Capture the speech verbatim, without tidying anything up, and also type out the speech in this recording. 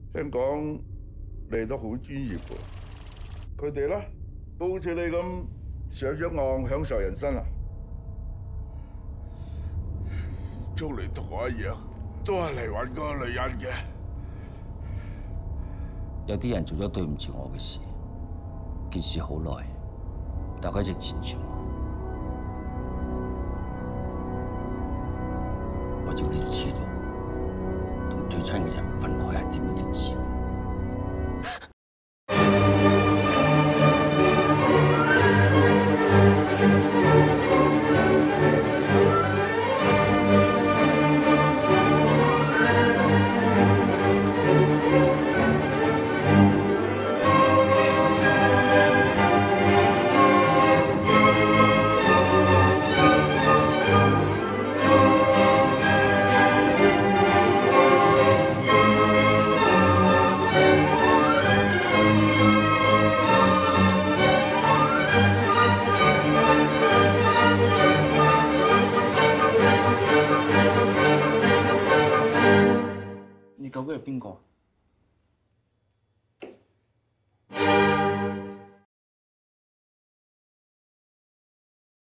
聽講你都好專業喎。佢哋咧都好似你咁上咗岸享受人生啊！ 鍾離同我一樣，都係嚟揾嗰個女人嘅。 有啲人做咗對唔住我嘅事，件事好耐，但佢一直纏住我。我要你知道，同最親嘅人分開係點樣嘅滋味。 你究竟係邊個？